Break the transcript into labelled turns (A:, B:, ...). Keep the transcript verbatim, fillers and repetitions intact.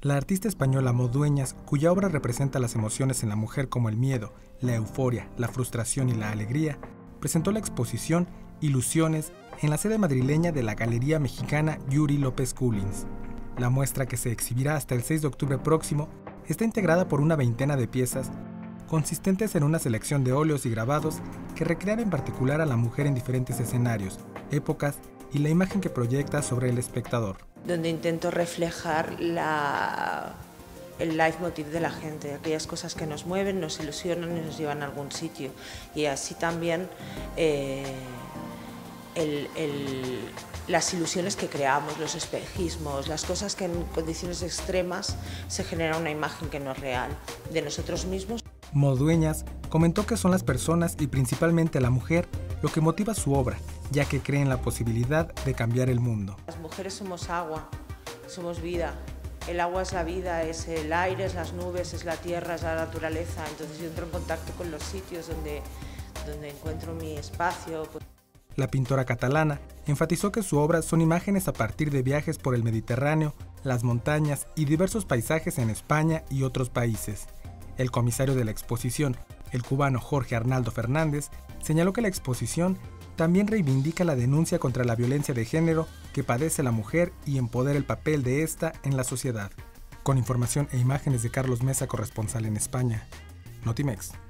A: La artista española Mo Dueñas, cuya obra representa las emociones en la mujer como el miedo, la euforia, la frustración y la alegría, presentó la exposición Ilusiones en la sede madrileña de la Galería Mexicana Yuri López Cullins. La muestra, que se exhibirá hasta el seis de octubre próximo, está integrada por una veintena de piezas consistentes en una selección de óleos y grabados que recrean en particular a la mujer en diferentes escenarios, épocas y la imagen que proyecta sobre el espectador.
B: Donde intento reflejar la, el leitmotiv de la gente, aquellas cosas que nos mueven, nos ilusionan y nos llevan a algún sitio. Y así también eh, el, el, las ilusiones que creamos, los espejismos, las cosas que en condiciones extremas se genera una imagen que no es real de nosotros mismos.
A: Mo Dueñas comentó que son las personas y principalmente la mujer lo que motiva su obra, ya que cree en la posibilidad de cambiar el mundo.
B: Las mujeres somos agua, somos vida. El agua es la vida, es el aire, es las nubes, es la tierra, es la naturaleza. Entonces yo entro en contacto con los sitios donde, donde encuentro mi espacio.
A: La pintora catalana enfatizó que su obra son imágenes a partir de viajes por el Mediterráneo, las montañas y diversos paisajes en España y otros países. El comisario de la exposición, el cubano Jorge Arnaldo Fernández, señaló que la exposición también reivindica la denuncia contra la violencia de género que padece la mujer y empodera el papel de esta en la sociedad. Con información e imágenes de Carlos Mesa, corresponsal en España, Notimex.